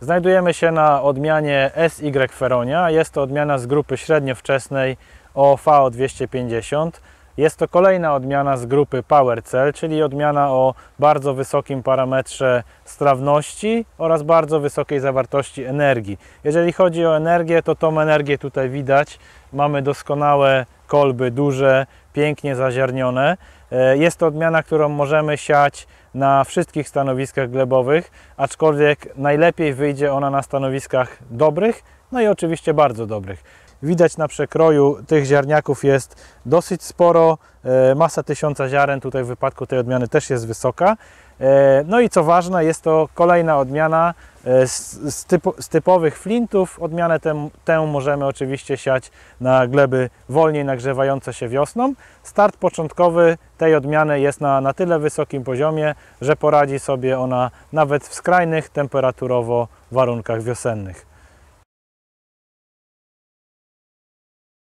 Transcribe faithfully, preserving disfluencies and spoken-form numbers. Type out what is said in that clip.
Znajdujemy się na odmianie S Y Feronia. Jest to odmiana z grupy średniowczesnej o V O dwieście pięćdziesiąt. Jest to kolejna odmiana z grupy PowerCell, czyli odmiana o bardzo wysokim parametrze strawności oraz bardzo wysokiej zawartości energii. Jeżeli chodzi o energię, to tą energię tutaj widać. Mamy doskonałe kolby, duże, pięknie zaziarnione. Jest to odmiana, którą możemy siać na wszystkich stanowiskach glebowych, aczkolwiek najlepiej wyjdzie ona na stanowiskach dobrych, no i oczywiście bardzo dobrych. Widać na przekroju tych ziarniaków jest dosyć sporo, masa tysiąca ziaren tutaj w wypadku tej odmiany też jest wysoka. No i co ważne, jest to kolejna odmiana z, typu, z typowych flintów. Odmianę tę, tę możemy oczywiście siać na gleby wolniej nagrzewające się wiosną. Start początkowy tej odmiany jest na, na tyle wysokim poziomie, że poradzi sobie ona nawet w skrajnych temperaturowo warunkach wiosennych.